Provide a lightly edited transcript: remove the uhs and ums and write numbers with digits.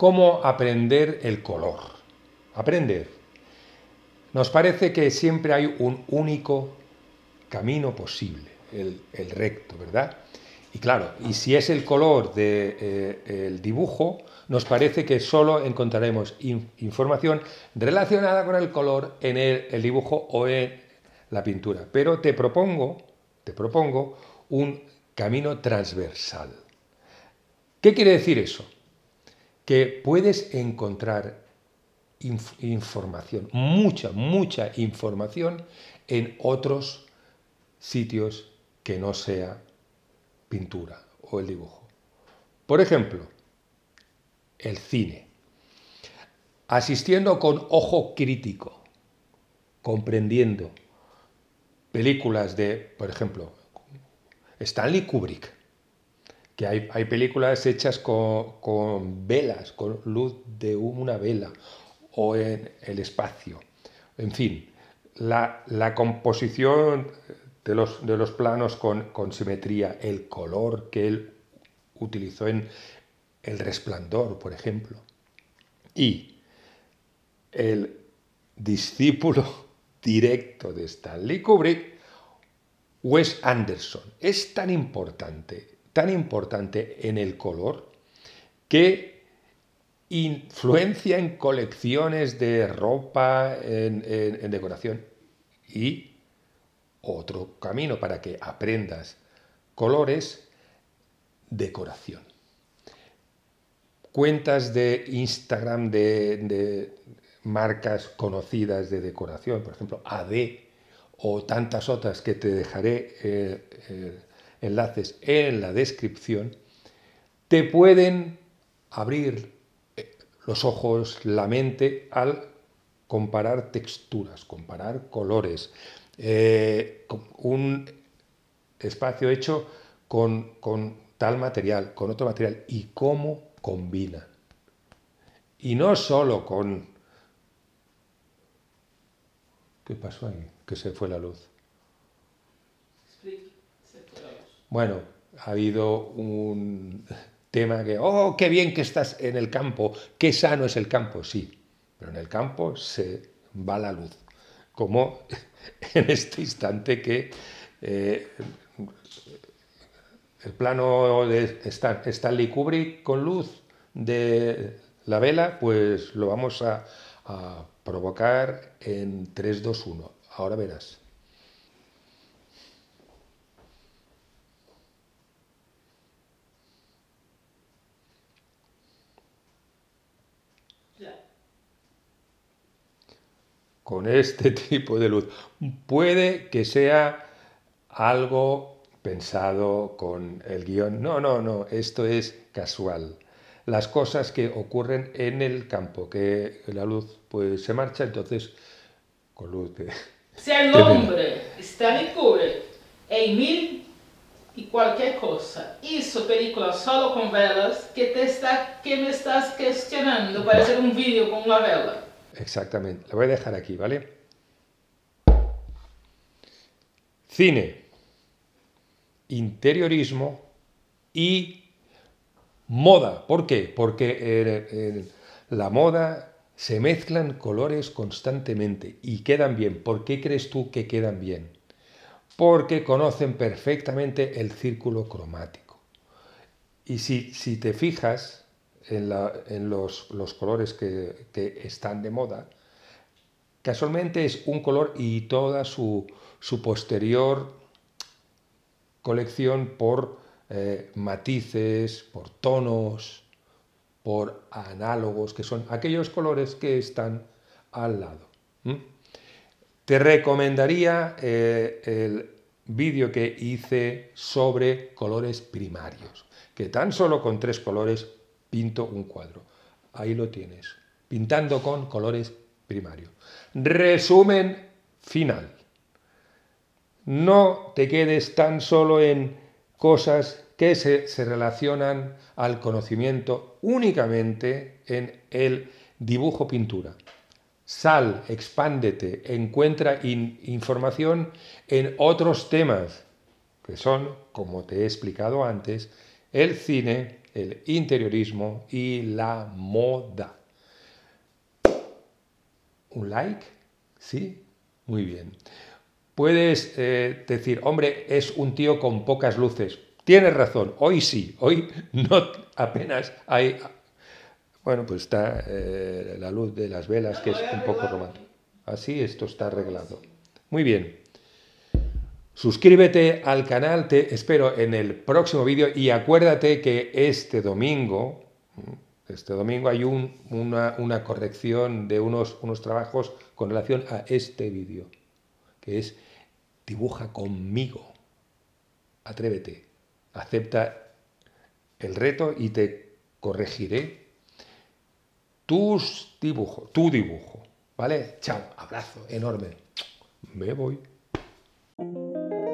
¿Cómo aprender el color? Aprender. Nos parece que siempre hay un único camino posible, el recto, ¿verdad? Y claro, y si es el color del dibujo, nos parece que solo encontraremos información relacionada con el color en el dibujo o en la pintura. Pero te propongo un camino transversal. ¿Qué quiere decir eso? Que puedes encontrar información, mucha información en otros sitios que no sea pintura o el dibujo. Por ejemplo, el cine. Asistiendo con ojo crítico, comprendiendo películas de, por ejemplo, Stanley Kubrick, que hay películas hechas con velas, con luz de una vela, o en el espacio. En fin, la composición de los planos con simetría, el color que él utilizó en El Resplandor, por ejemplo. Y el discípulo directo de Stanley Kubrick, Wes Anderson, es tan importante en el color que influencia en colecciones de ropa, en decoración. Y otro camino para que aprendas colores, decoración. Cuentas de Instagram de marcas conocidas de decoración, por ejemplo AD o tantas otras que te dejaré enlaces en la descripción, te pueden abrir los ojos, la mente, al comparar texturas, comparar colores. Un espacio hecho con tal material, con otro material, y cómo combinan. Y no solo con... ¿Qué pasó ahí? Que se fue la luz. Bueno, ha habido un tema que, oh, qué bien que estás en el campo, qué sano es el campo, sí, pero en el campo se va la luz, como en este instante que el plano de Stanley Kubrick con luz de la vela, pues lo vamos a provocar en 3, 2, 1. Ahora verás. Con este tipo de luz. Puede que sea algo pensado con el guión. No, esto es casual. Las cosas que ocurren en el campo, que la luz pues se marcha, entonces con luz de... Si el hombre, Stanley Kubrick, en mil y cualquier cosa, hizo películas solo con velas, ¿qué me estás cuestionando para hacer un vídeo con una vela? Exactamente. Lo voy a dejar aquí, ¿vale? Cine, interiorismo y moda. ¿Por qué? Porque en la moda se mezclan colores constantemente y quedan bien. ¿Por qué crees tú que quedan bien? Porque conocen perfectamente el círculo cromático. Y si te fijas en los colores que están de moda, casualmente es un color y toda su posterior colección por matices, por tonos, por análogos, que son aquellos colores que están al lado. Te recomendaría el vídeo que hice sobre colores primarios, que tan solo con 3 colores pinto un cuadro. Ahí lo tienes, pintando con colores primarios. Resumen final. No te quedes tan solo en cosas que se relacionan al conocimiento únicamente en el dibujo-pintura. Sal, expándete, encuentra información en otros temas, que son, como te he explicado antes, el cine, el interiorismo y la moda. ¿Un like? ¿Sí? Muy bien. Puedes decir, hombre, es un tío con pocas luces. Tienes razón, hoy sí, hoy no apenas hay... Bueno, pues está la luz de las velas, que es un poco romántico. Así esto está arreglado. Muy bien. Suscríbete al canal, te espero en el próximo vídeo y acuérdate que este domingo hay una corrección de unos trabajos con relación a este vídeo, que es dibuja conmigo. Atrévete, acepta el reto y te corregiré tu dibujo, ¿vale? Chao, abrazo enorme. Me voy.